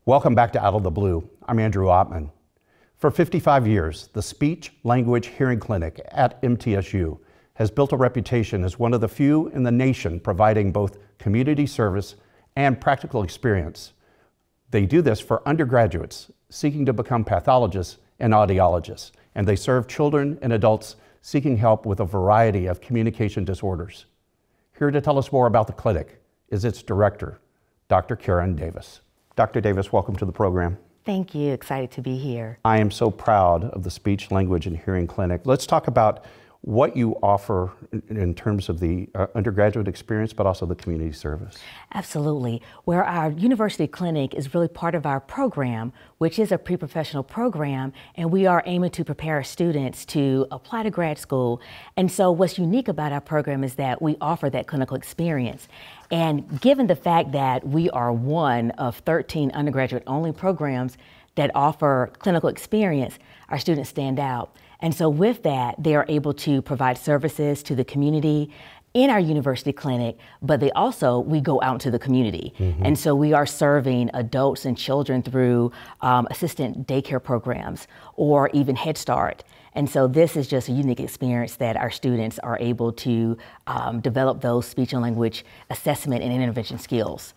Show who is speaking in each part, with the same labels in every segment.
Speaker 1: Welcome back to Out of the Blue. I'm Andrew Ottman. For 55 years, the Speech, Language, Hearing Clinic at MTSU has built a reputation as one of the few in the nation providing both community service and practical experience. They do this for undergraduates seeking to become pathologists and audiologists, and they serve children and adults seeking help with a variety of communication disorders. Here to tell us more about the clinic is its director, Dr. Karen Davis. Dr. Davis, welcome to the program.
Speaker 2: Thank you. Excited to be here.
Speaker 1: I am so proud of the Speech, Language, and Hearing Clinic. Let's talk about what you offer in terms of the undergraduate experience, but also the community service.
Speaker 2: Absolutely. Where our university clinic is really part of our program, which is a pre-professional program, and we are aiming to prepare our students to apply to grad school. And so what's unique about our program is that we offer that clinical experience. And given the fact that we are one of 13 undergraduate-only programs that offer clinical experience, our students stand out. And so with that, they are able to provide services to the community in our university clinic, but we go out into the community. And so we are serving adults and children through assistant daycare programs or even Head Start. And so this is just a unique experience that our students are able to develop those speech and language assessment and intervention skills.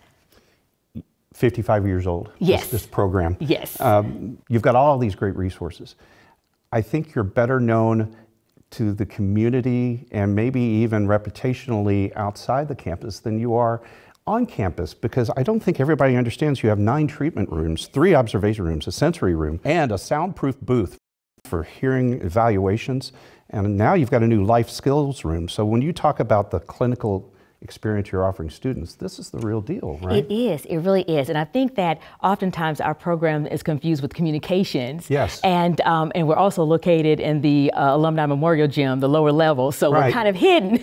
Speaker 1: 55 years old,
Speaker 2: yes.
Speaker 1: This program.
Speaker 2: Yes.
Speaker 1: You've got all these great resources. I think you're better known to the community and maybe even reputationally outside the campus than you are on campus, because I don't think everybody understands you have 9 treatment rooms, 3 observation rooms, a sensory room, and a soundproof booth for hearing evaluations. And now you've got a new life skills room. So when you talk about the clinical experience you're offering students, this is the real deal, right?
Speaker 2: It is, it really is. And I think that oftentimes our program is confused with communications.
Speaker 1: Yes.
Speaker 2: And we're also located in the Alumni Memorial Gym, the lower level, so we're kind of hidden.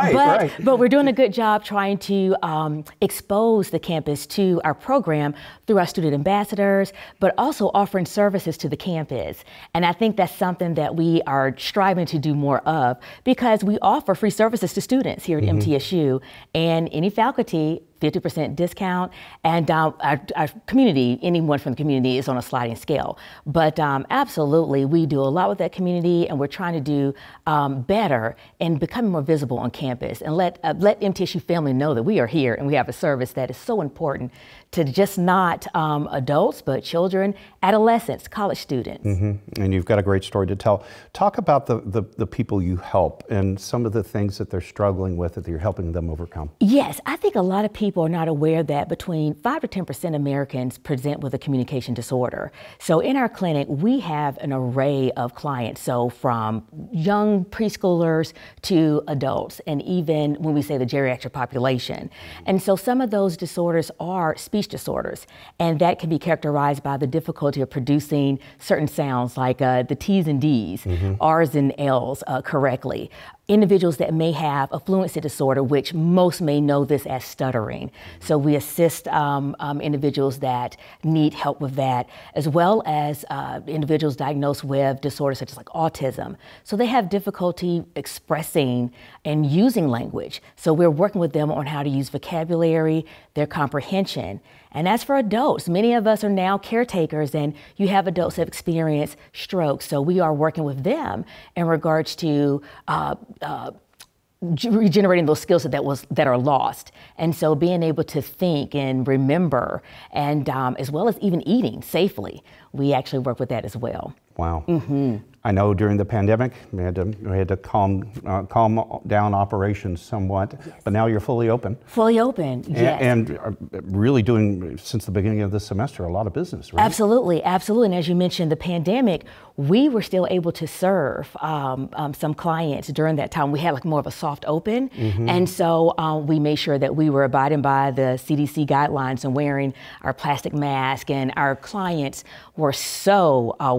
Speaker 2: But we're doing a good job trying to expose the campus to our program through our student ambassadors, but also offering services to the campus. And I think that's something that we are striving to do more of, because we offer free services to students here at MTSU. And any faculty, 50% discount, and our community, anyone from the community is on a sliding scale. But absolutely, we do a lot with that community, and we're trying to do better and becoming more visible on campus, and let MTSU family know that we are here and we have a service that is so important to just not adults, but children, adolescents, college students.
Speaker 1: And you've got a great story to tell. Talk about the people you help and some of the things that they're struggling with that you're helping them overcome.
Speaker 2: Yes, I think a lot of people are not aware that between 5 to 10% Americans present with a communication disorder. So in our clinic, we have an array of clients. So from young preschoolers to adults, and even when we say the geriatric population. And so some of those disorders are speech disorders, and that can be characterized by the difficulty of producing certain sounds like the T's and D's, R's and L's correctly. Individuals that may have a fluency disorder, which most may know this as stuttering. So we assist individuals that need help with that, as well as individuals diagnosed with disorders such as like autism. So they have difficulty expressing and using language. So we're working with them on how to use vocabulary, their comprehension. And as for adults, many of us are now caretakers, and you have adults that have experienced strokes. So we are working with them in regards to regenerating those skills that are lost. And so being able to think and remember, and as well as even eating safely, we actually work with that as well.
Speaker 1: Wow. I know during the pandemic, we had to calm down operations somewhat, but now you're fully open.
Speaker 2: Fully open, yes.
Speaker 1: And really doing, since the beginning of this semester, a lot of business, right?
Speaker 2: Absolutely, absolutely. And as you mentioned, the pandemic, we were still able to serve some clients during that time. We had like more of a soft open. And so we made sure that we were abiding by the CDC guidelines and wearing our plastic mask, and our clients were so wonderful.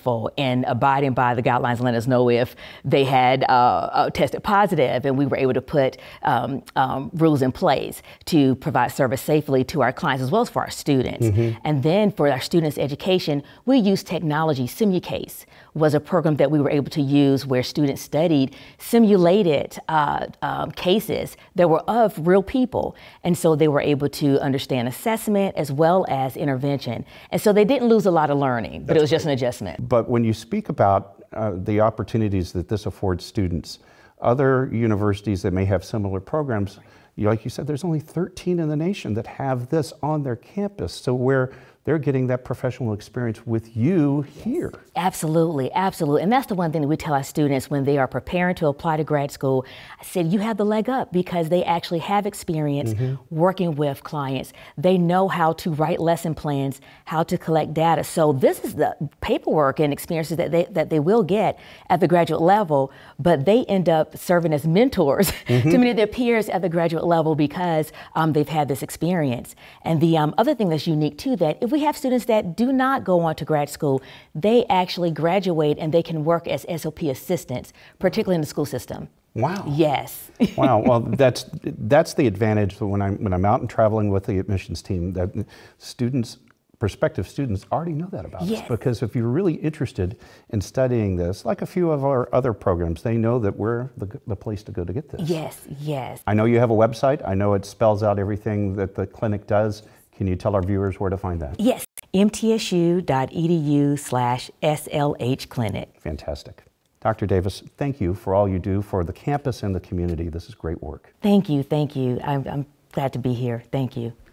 Speaker 2: careful in abiding by the guidelines and letting us know if they had tested positive, and we were able to put rules in place to provide service safely to our clients as well as for our students. And then for our students' education, we use technology. SimuCase was a program that we were able to use where students studied simulated cases that were of real people. And so they were able to understand assessment as well as intervention. And so they didn't lose a lot of learning, but it was just an adjustment.
Speaker 1: But when you speak about the opportunities that this affords students, other universities that may have similar programs, like you said, there's only 13 in the nation that have this on their campus. So where they're getting that professional experience with you here.
Speaker 2: Absolutely, absolutely. And that's the one thing that we tell our students when they are preparing to apply to grad school. I said, you have the leg up because they actually have experience working with clients. They know how to write lesson plans, how to collect data. So this is the paperwork and experiences that they will get at the graduate level, but they end up serving as mentors to many of their peers at the graduate level because they've had this experience. And the other thing that's unique too, that if we have students that do not go on to grad school, they actually graduate and they can work as SOP assistants, particularly in the school system.
Speaker 1: Wow.
Speaker 2: Yes.
Speaker 1: Wow. Well, that's the advantage when I'm out and traveling with the admissions team, that prospective students already know that about us. Because if you're really interested in studying this, like a few of our other programs, they know that we're the place to go to get this.
Speaker 2: Yes, yes.
Speaker 1: I know you have a website. I know it spells out everything that the clinic does. Can you tell our viewers where to find that?
Speaker 2: Yes, mtsu.edu/SLH clinic.
Speaker 1: Fantastic. Dr. Davis, thank you for all you do for the campus and the community. This is great work.
Speaker 2: Thank you, thank you. I'm glad to be here. Thank you.